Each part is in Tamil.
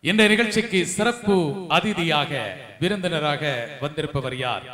இந்த நிகழ்ச்சிக்கு சிறப்பு அதிதியாக விருந்தினராக வந்திருப்பவர் யார்?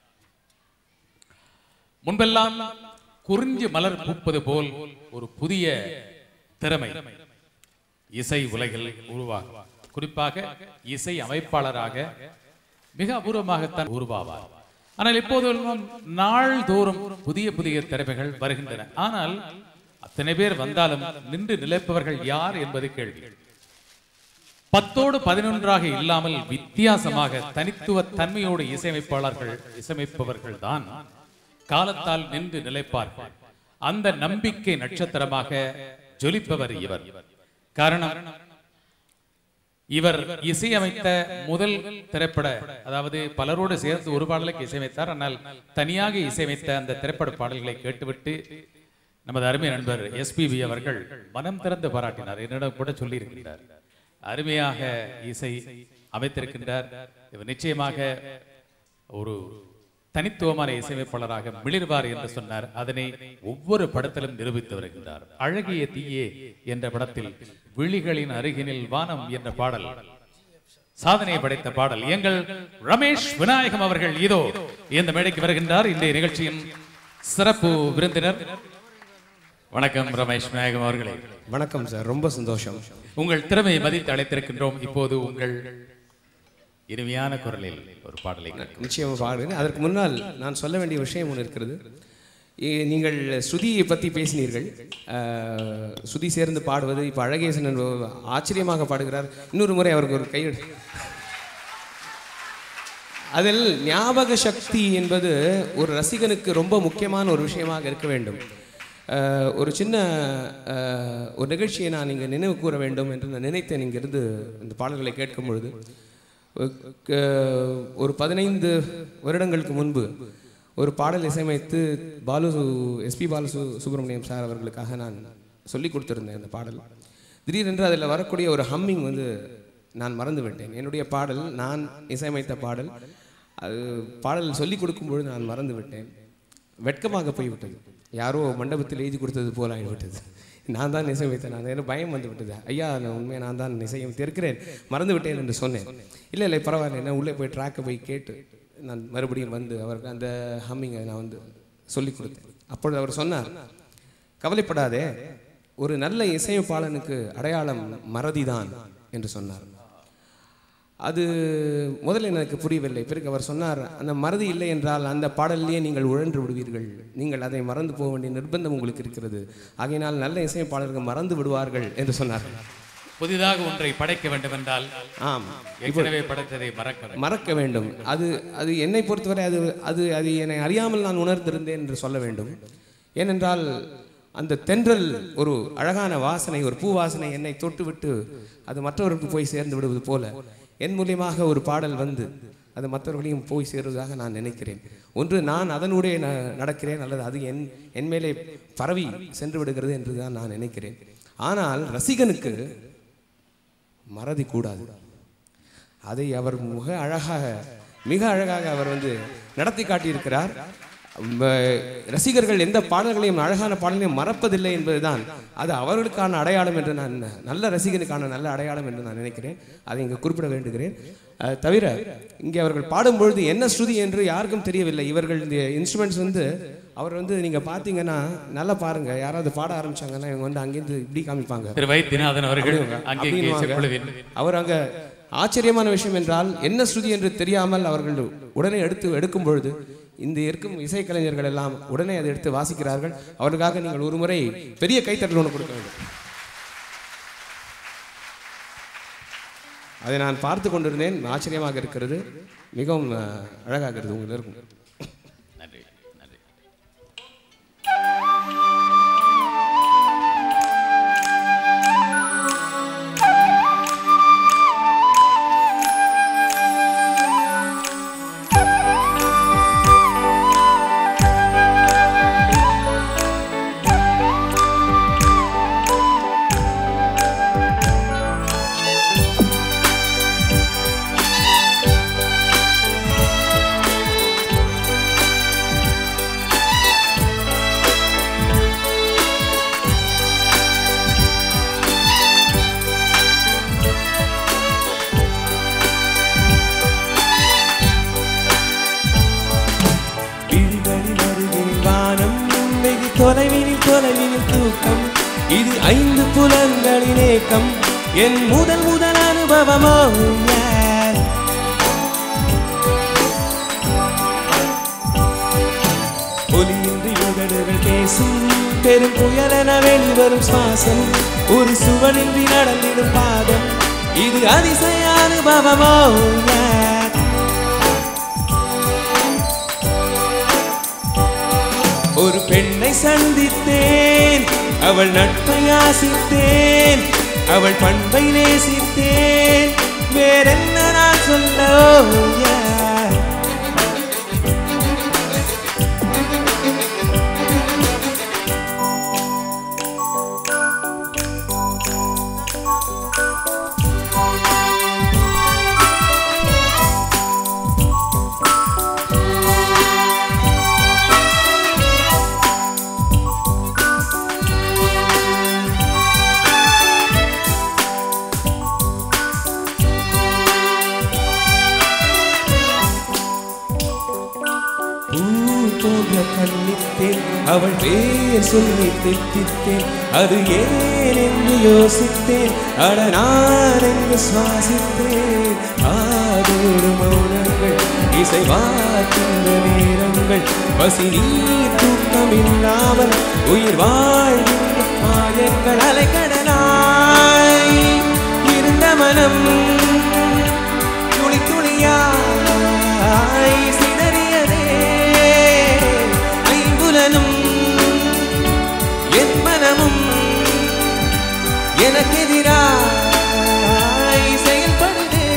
முன்பெல்லாம் குறிஞ்சி மலர் பூப்பது போல் ஒரு புதிய திறமை இசை உலகில் உருவாகும். குறிப்பாக இசை அமைப்பாளராக மிக அபூர்வமாகத்தான் உருவாவார். ஆனால் இப்போதெல்லாம் நாள்தோறும் புதிய புதிய திறமைகள் வருகின்றன. ஆனால் அத்தனை பேர் வந்தாலும் நின்று நிலைப்பவர்கள் யார் என்பது கேள்வி. 10ஓடு 11ஆக இல்லாமல் வித்தியாசமாக தனித்துவ தன்மையோடு இசையமைப்பவர்கள் தான் காலத்தால் நின்று நிலைப்பார்கள். அந்த நம்பிக்கை நட்சத்திரமாக ஜொலிப்பவர் இவர். காரணம், இவர் இசையமைத்த முதல் திரைப்பட, அதாவது பலரோடு சேர்ந்து ஒரு பாடலுக்கு இசையமைத்தார். ஆனால் தனியாக இசையமைத்த அந்த திரைப்பட பாடல்களை கேட்டுவிட்டு நமது அருமை நண்பர் SPB அவர்கள் மனம் திறந்து பாராட்டினார். என்னிடம் கூட சொல்லி இருக்கின்றார், அருமையாக இசை அமைத்திருக்கின்றார். இவர் நிச்சயமாக ஒரு தனித்துவமான இசையமைப்பாளராக மிளிர்வார் என்று சொன்னார். அதனை ஒவ்வொரு படத்திலும் நிரூபித்து வருகின்றார். அழகிய தீயே என்ற படத்தில் விழிகளின் அருகினில் வானம் என்ற பாடல் சாதனை படைத்த பாடல். எங்கள் ரமேஷ் விநாயகம் அவர்கள் இதோ இந்த மேடைக்கு வருகின்றார். இந்த நிகழ்ச்சியின் சிறப்பு விருந்தினர். வணக்கம் ரமேஷ் விநாயகம் அவர்களே. வணக்கம் சார், ரொம்ப சந்தோஷம். உங்கள் திறமையை மதித்து அழைத்திருக்கின்றோம். இப்போது உங்கள் இனிமையான குரலில் ஒரு பாடலை நிச்சயமாக பாடுகிறேன். அதற்கு முன்னால் நான் சொல்ல வேண்டிய விஷயம் ஒன்று இருக்கிறது. நீங்கள் ஸ்ருதியை பற்றி பேசினீர்கள். ஸ்ருதி சேர்ந்து பாடுவது, இப்போ அழகேசன் ஆச்சரியமாக பாடுகிறார். இன்னொரு முறை அவருக்கு ஒரு கை. அதில் ஞாபக சக்தி என்பது ஒரு ரசிகனுக்கு ரொம்ப முக்கியமான ஒரு விஷயமாக இருக்க வேண்டும். ஒரு சின்ன ஒரு நிகழ்ச்சியை நான் இங்கே நினைவு கூற வேண்டும் என்று நான் நினைத்தேன். இங்கிருந்து இந்த பாடல்களை கேட்கும் பொழுது ஒரு 15 வருடங்களுக்கு முன்பு ஒரு பாடல் இசையமைத்து SP பாலசுப்ரமணியம் சார் அவர்களுக்காக நான் சொல்லி கொடுத்துருந்தேன். அந்த பாடல் திடீரென்று அதில் வரக்கூடிய ஒரு ஹம்மிங் நான் மறந்து விட்டேன். என்னுடைய பாடல், நான் இசையமைத்த பாடல், அது பாடல் சொல்லி கொடுக்கும்பொழுது நான் மறந்து விட்டேன். வெட்கமாக போய்விட்டது. யாரோ மண்டபத்தில் எழுதி கொடுத்தது போல் ஆகிவிட்டது. நான் தான் இசையமைத்தேன். நான் எனக்கு பயம் வந்து விட்டது. ஐயா, நான் உண்மையாக நான் தான் இசையமைத்திருக்கிறேன், மறந்து விட்டேன் என்று சொன்னேன். இல்லை பரவாயில்ல, என்ன உள்ளே போய் ட்ராக்கை போய் கேட்டு நான் மறுபடியும் அவருக்கு அந்த ஹம்மிங்கை நான் சொல்லி கொடுத்தேன். அப்பொழுது அவர் சொன்னார், கவலைப்படாதே, ஒரு நல்ல இசையமைப்பாளனுக்கு அடையாளம் மறதி தான் என்று சொன்னார். அது முதல்ல எனக்கு புரியவில்லை. பிறகு அவர் சொன்னார், அந்த மறதி இல்லை என்றால் அந்த பாடலிலேயே நீங்கள் உழன்று விடுவீர்கள், நீங்கள் அதை மறந்து போக வேண்டிய நிர்பந்தம் உங்களுக்கு இருக்கிறது, ஆகையினால் நல்ல இசையமைப்பாளர்கள் மறந்து விடுவார்கள் என்று சொன்னார். புதிதாக ஒன்றை படைக்க வேண்டும் என்றால் ஏற்கனவே படைத்ததை மறக்க வேண்டும். அது என்னை பொறுத்தவரை அது என்னை அறியாமல் நான் உணர்ந்திருந்தேன் என்று சொல்ல வேண்டும். ஏனென்றால் அந்த தென்றல் ஒரு அழகான வாசனை, ஒரு பூ வாசனை என்னை தொட்டுவிட்டு அது மற்றவருக்கு போய் சேர்ந்து விடுவது போல என் மூலியமாக ஒரு பாடல் அது மற்றவர்களையும் போய் சேருவதாக நான் நினைக்கிறேன். ஒன்று நான் அதனுடைய நடக்கிறேன், அல்லது அது என் மேலே பரவி சென்று விடுகிறது என்று தான் நான் நினைக்கிறேன். ஆனால் ரசிகனுக்கு மறதி கூடாது. அதை அவர் மிக அழகாக அவர் நடத்தி காட்டியிருக்கிறார். ரசிகர்கள் எந்த பாடல்களையும், அழகான பாடல்களையும் மறப்பதில்லை என்பதுதான் அது அவர்களுக்கான அடையாளம் என்று நான், நல்ல ரசிகனுக்கான நல்ல அடையாளம் என்று நான் நினைக்கிறேன். அதை இங்கே குறிப்பிட வேண்டுகிறேன். தவிர இங்கே அவர்கள் பாடும்பொழுது என்ன ஸ்ருதி என்று யாருக்கும் தெரியவில்லை. இவர்கள் இந்த இன்ஸ்ட்ருமெண்ட்ஸ் அவர் நீங்கள் பார்த்தீங்கன்னா நல்லா பாருங்க, யாராவது பாட ஆரம்பிச்சாங்கன்னா இவங்க அங்கேருந்து இப்படி காமிப்பாங்க. அவர் அங்கே ஆச்சரியமான விஷயம் என்றால் என்ன ஸ்ருதி என்று தெரியாமல் அவர்கள் உடனே எடுக்கும் பொழுது இந்த இருக்கும் இசைக்கலைஞர்கள் எல்லாம் உடனே அதை எடுத்து வாசிக்கிறார்கள். அவர்களுக்காக நீங்கள் ஒரு முறை பெரிய கைத்தட்டல் ஒன்று கொடுக்க வேண்டும். அதை நான் பார்த்து கொண்டிருந்தேன். ஆச்சரியமாக இருக்கிறது, மிகவும் அழகாக இருக்கிறது. உங்களுக்கு இருக்கும். இது 5 புலன்களின் ஏக்கம் என் முதல் அனுபவமோ ஒலியின்றி உதடுகள் பேசும் பெரும் புயலென வெளிவரும் சுவாசம் ஒரு சுவடின்றி நடந்திடும் பாதம் இது அதிசய அனுபவமோ ஒரு பெண்ணை சந்தித்தேன் அவள் நட்பை ஆசித்தேன் அவள் பண்பை நேசித்தேன் வேறென்ன நான் சொல்ல கண்ணித்தேன் அவள் பேர் சொல்லி தித்தித்தேன் அது ஏன் என்று யோசித்தேன் அட நான் என்று சுவாசித்தேன் ஆதோடு மௌனங்கள் இசைவாக்கின்ற நேரங்கள் பசி நீர் தூக்கம் இல்லாமல் உயிர் வாழ்கின்ற மாயங்கள் அலைக்கடலாய் இருந்த மனம் துளி துளியாய் சிதறியதே என் மனமும் எனக்கு எதிராய் செயல்படுதே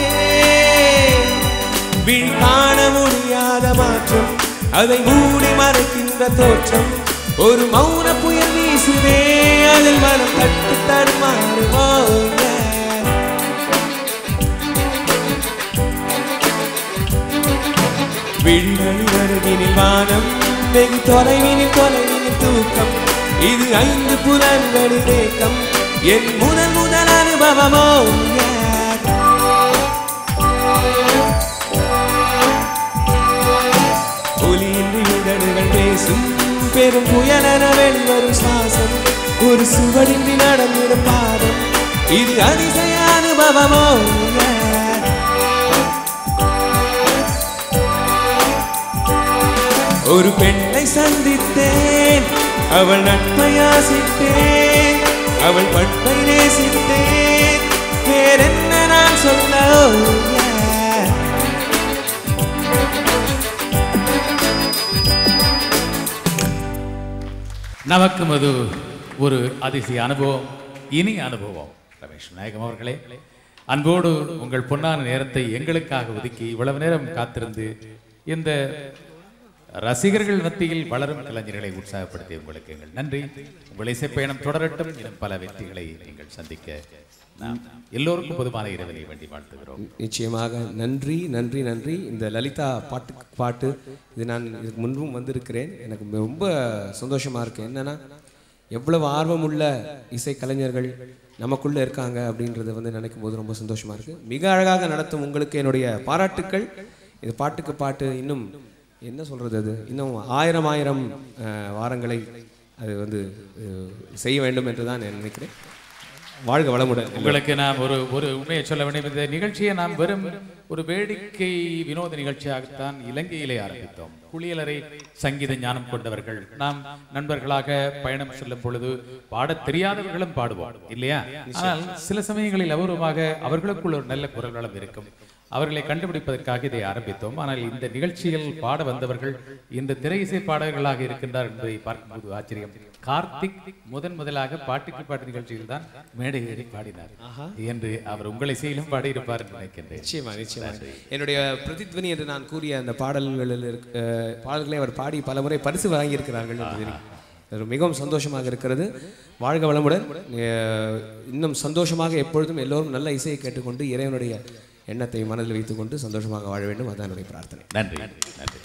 விழி காண முடியாத மாற்றம் அதை மூடி மறைக்கின்ற தோற்றம் ஒரு மௌன புயல் வீசுதே அதில் மனம் தட்டு தடுமாறுமோ விழிகளில் அருகினில் வானம் வெகு தொலைவினில் தூக்கம் இது 5 புலன்களின் ஏக்கம் என் முதல் அனுபவமோ ஒலியின்றி உதடுகள் பேசும் பெரும் புயலென வெளிவரும் சுவாசம் ஒரு சுவடின்றி நடந்திடும் பாதம் இது அதிசய அனுபவமோ ஒரு பெண்ணை சந்தித்தேன் அவள் நட்பை ஆசித்தேன் அவள் பண்பை நேசித்தேன் வேறென்ன நான் சொல்ல நமக்கும் அது ஒரு அதிசய அனுபவம் இனி அனுபவம். ரமேஷ் நாயகம் அவர்களே, அன்போடு உங்கள் பொன்னான நேரத்தை எங்களுக்காக ஒதுக்கி இவ்வளவு நேரம் காத்திருந்து இந்த ரசிகர்கள் மத்தியில் வளரும் கலைஞர்களை உற்சாகப்படுத்திய உங்களுக்கு எங்கள் நன்றி. உங்கள் இசைப்பயணம் தொடரட்டும். இன்னும் பல வெற்றிகளை நீங்கள் சந்திக்க நாம் எல்லோருக்கும் பொதுவான இறைவனை வேண்டி வாழ்த்துகிறோம். நிச்சயமாக நன்றி நன்றி நன்றி. இந்த லலிதா பாட்டு இது நான் இதுக்கு முன்பும் வந்திருக்கிறேன். எனக்கு ரொம்ப சந்தோஷமாக இருக்குது. என்னென்னா எவ்வளவு ஆர்வமுள்ள இசை கலைஞர்கள் நமக்குள்ளே இருக்காங்க அப்படின்றத நினைக்கும் போது ரொம்ப சந்தோஷமாக இருக்குது. மிக அழகாக நடத்தும் உங்களுக்கு என்னுடைய பாராட்டுக்கள். இது பாட்டுக்கு பாட்டு இன்னும் என்ன சொல்கிறது, அது இன்னும் ஆயிரம் வாரங்களை அது செய்ய வேண்டும் என்று தான் நான் நினைக்கிறேன். வாழ்க வளமுடன். உங்களுக்கு நாம் ஒரு உண்மையை சொல்ல வேண்டும். இந்த நிகழ்ச்சியை நாம் வெறும் ஒரு வேடிக்கை வினோத நிகழ்ச்சியாகத்தான் இலங்கையிலே ஆரம்பித்தோம். குளியலறை சங்கீத ஞானம் கொண்டவர்கள் நாம் நண்பர்களாக பயணம் செல்லும் பொழுது பாடத் தெரியாதவர்களும் பாடுவோம் இல்லையா? ஆனால் சில சமயங்களில் அபூர்வமாக அவர்களுக்குள் ஒரு நல்ல குரல் வளம் இருக்கும். அவர்களை கண்டுபிடிப்பதற்காக இதை ஆரம்பித்தோம். ஆனால் இந்த நிகழ்ச்சியில் பாட வந்தவர்கள் இந்த திரை இசை பாடகர்களாக இருக்கின்றார் என்பதை பார்க்கும்போது ஆச்சரியம். கார்த்திக் முதலாக பாட்டுக்கு பாட்டு நிகழ்ச்சியில் தான் மேடை ஏறி பாடினார் என்று அவர் உங்களை செய்யலும் பாடியிருப்பார் என்று நினைக்கின்றேன். நிச்சயமா என்னுடைய பிரதித்வனி என்று நான் கூறிய அந்த பாடல்களை அவர் பாடி பல முறை பரிசு வாங்கியிருக்கிறார்கள். மிகவும் சந்தோஷமாக இருக்கிறது. வாழ்க வளமுடன். இன்னும் சந்தோஷமாக எப்பொழுதும் எல்லோரும் நல்ல இசையை கேட்டுக்கொண்டு இறைவனுடைய எண்ணத்தை மனதில் வைத்துக்கொண்டு சந்தோஷமாக வாழ வேண்டும். அதான் என்னுடைய பிரார்த்தனை. நன்றி.